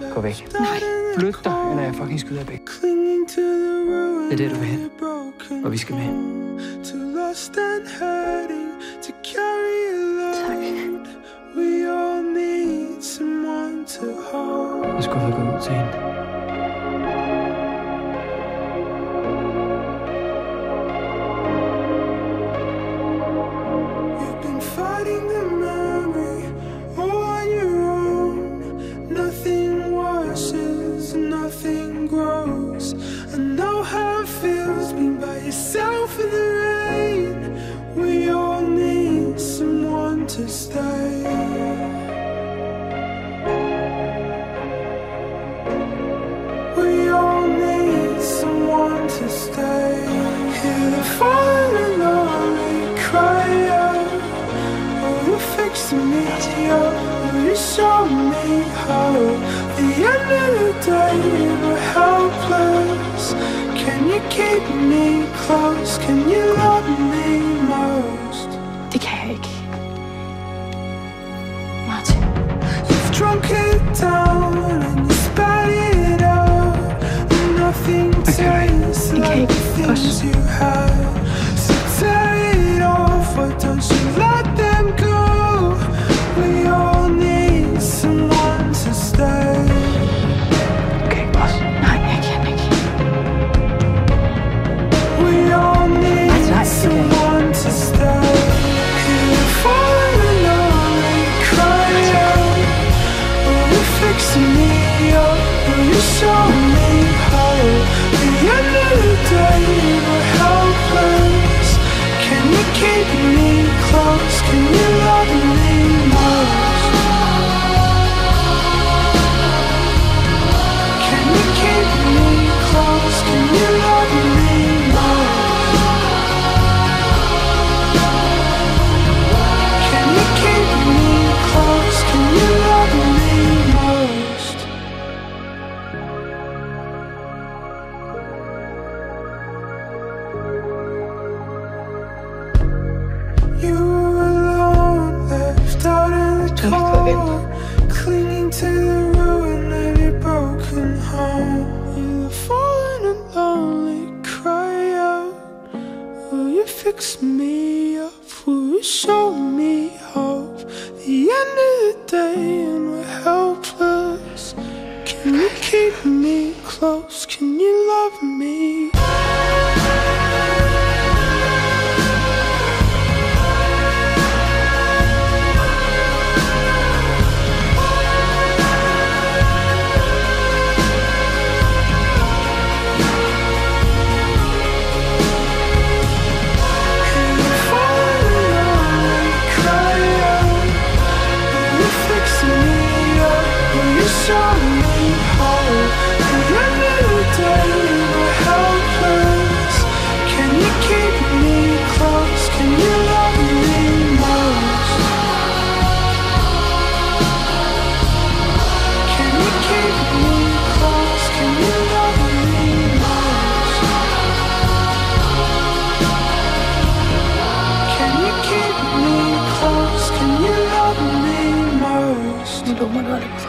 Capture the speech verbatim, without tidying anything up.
Gå væk. Nej. Flyt dig, eller jeg fucking skyder væk. Det er det, du vil hen. Og vi skal med hen. Tak. Jeg skulle have gået ud til hende. Yourself in the rain, we all need someone to stay. We all need someone to stay. Hear the falling lonely cry out. Oh, you're fixing me up. Oh, you show me how. The end of the day, we're helpless. Can you keep me close? Can you love me most? Det kan jeg ikke. Martin. You've drunk it down and you spat it out, and nothing tastes like the things you had. So tear it off, why don't you let them go? We all need someone to stay. Okay, boss. Nej, jeg kan ikke. We all need someone to stay. Hear the falling lonely cry out. Oh, you're fixing me up. Oh, you show me how. The end of the day, we're helpless. Can you keep me close? Can you love me most? Can you keep me close? Can you love me most? Can you keep me close? Can you love me most? You were alone, left out in the cold, clinging to the ruin of your broken home. You're falling and lonely, cry out. Will you fix me up? Will you show me hope? The end of the day and we're helpless. Can you keep me close? Can you love me? Show me how. The end of the day, we're helpless. Can you keep me close? Can you love me most? Can you keep me close? Can you love me most? Can you keep me close? Can you love me most? Nu dummer du, Alex.